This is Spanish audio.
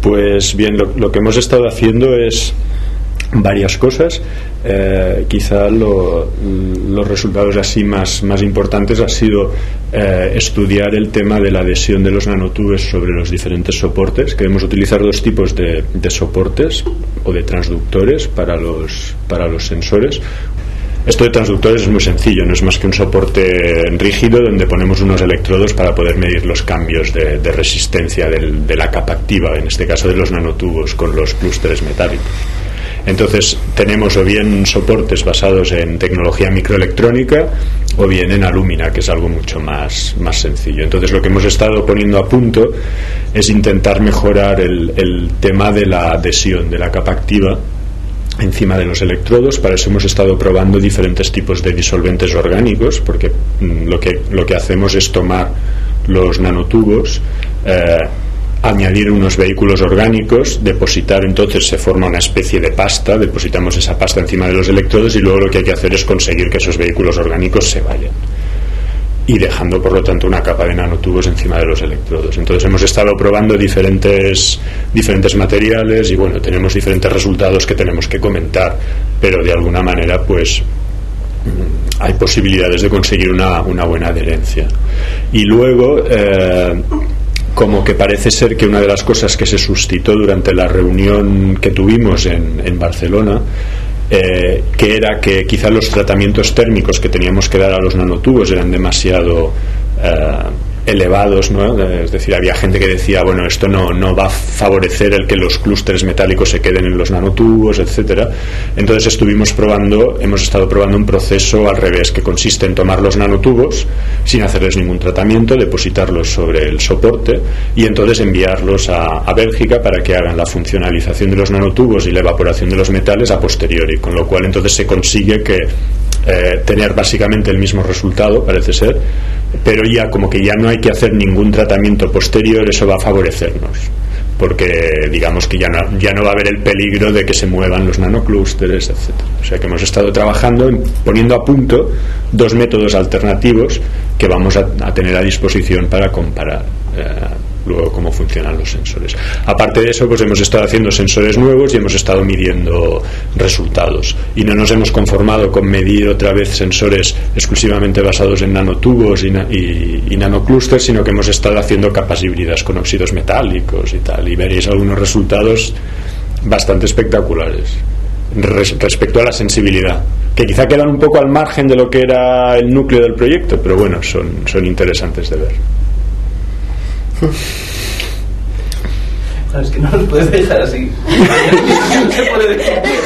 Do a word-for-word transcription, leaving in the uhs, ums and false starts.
Pues bien, lo, lo que hemos estado haciendo es varias cosas. Eh, quizá lo, los resultados así más, más importantes ha sido eh, estudiar el tema de la adhesión de los nanotubes sobre los diferentes soportes. Queremos utilizar dos tipos de, de soportes o de transductores para los, para los sensores. Esto de transductores es muy sencillo, no es más que un soporte rígido donde ponemos unos electrodos para poder medir los cambios de, de resistencia del, de la capa activa, en este caso de los nanotubos, con los clústeres metálicos. Entonces tenemos o bien soportes basados en tecnología microelectrónica o bien en alúmina, que es algo mucho más, más sencillo. Entonces lo que hemos estado poniendo a punto es intentar mejorar el, el tema de la adhesión de la capa activa encima de los electrodos. Para eso hemos estado probando diferentes tipos de disolventes orgánicos, porque mm, lo que, lo que hacemos es tomar los nanotubos, eh, añadir unos vehículos orgánicos, depositar, entonces se forma una especie de pasta, depositamos esa pasta encima de los electrodos y luego lo que hay que hacer es conseguir que esos vehículos orgánicos se vayan, y dejando por lo tanto una capa de nanotubos encima de los electrodos. Entonces hemos estado probando diferentes, diferentes materiales y bueno, tenemos diferentes resultados que tenemos que comentar, pero de alguna manera pues hay posibilidades de conseguir una, una buena adherencia. Y luego eh, como que parece ser que una de las cosas que se suscitó durante la reunión que tuvimos en, en Barcelona, eh, que era que quizá los tratamientos térmicos que teníamos que dar a los nanotubos eran demasiado eh, elevados, ¿no? Es decir, había gente que decía, bueno, esto no, no va a favorecer el que los clústeres metálicos se queden en los nanotubos, etcétera. Entonces estuvimos probando, hemos estado probando un proceso al revés, que consiste en tomar los nanotubos sin hacerles ningún tratamiento, depositarlos sobre el soporte y entonces enviarlos a, a Bélgica para que hagan la funcionalización de los nanotubos y la evaporación de los metales a posteriori, con lo cual entonces se consigue que eh, tener básicamente el mismo resultado, parece ser, pero ya como que ya no hay que hacer ningún tratamiento posterior. Eso va a favorecernos porque digamos que ya no, ya no va a haber el peligro de que se muevan los nanoclústeres, etcétera. O sea que hemos estado trabajando en, poniendo a punto dos métodos alternativos que vamos a, a tener a disposición para comparar eh, luego cómo funcionan los sensores. Aparte de eso, pues hemos estado haciendo sensores nuevos y hemos estado midiendo resultados, y no nos hemos conformado con medir otra vez sensores exclusivamente basados en nanotubos y, na y, y nanoclústeres, sino que hemos estado haciendo capas híbridas con óxidos metálicos y tal, y veréis algunos resultados bastante espectaculares res respecto a la sensibilidad, que quizá quedan un poco al margen de lo que era el núcleo del proyecto, pero bueno, son, son interesantes de ver. Claro, es que no los puedes dejar así. No se puede dejar.